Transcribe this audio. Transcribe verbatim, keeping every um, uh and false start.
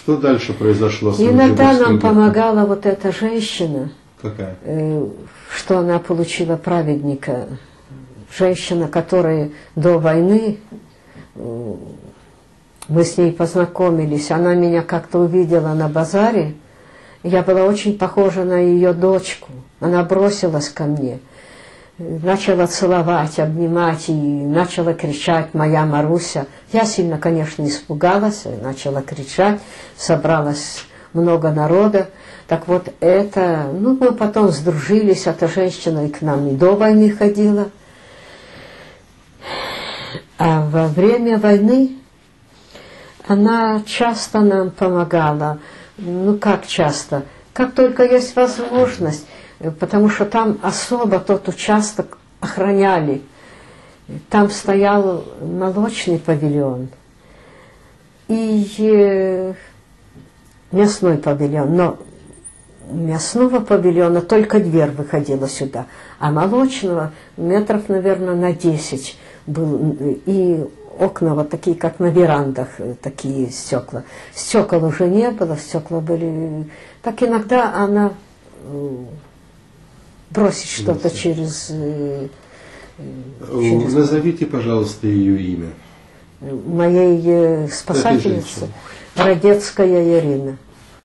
Что дальше произошло с Иногда нам помогала вот эта женщина. Какая? Э, что она получила праведника. Женщина, которая до войны, э, мы с ней познакомились, она меня как-то увидела на базаре. Я была очень похожа на ее дочку. Она бросилась ко мне, начала целовать, обнимать и начала кричать: «Моя Маруся». Я сильно, конечно, испугалась, начала кричать, собралось много народа. Так вот это, ну, мы потом сдружились, эта женщина и к нам и до войны ходила. А во время войны она часто нам помогала. Ну, как часто? Как только есть возможность. Потому что там особо тот участок охраняли. Там стоял молочный павильон и э, мясной павильон. Но мясного павильона только дверь выходила сюда, а молочного метров, наверное, на десять был. И окна вот такие, как на верандах, такие стекла. Стекол уже не было, стекла были... Так иногда она... бросить что-то через, через... Назовите, пожалуйста, ее имя. Моей спасательницы Родецкая Ирина.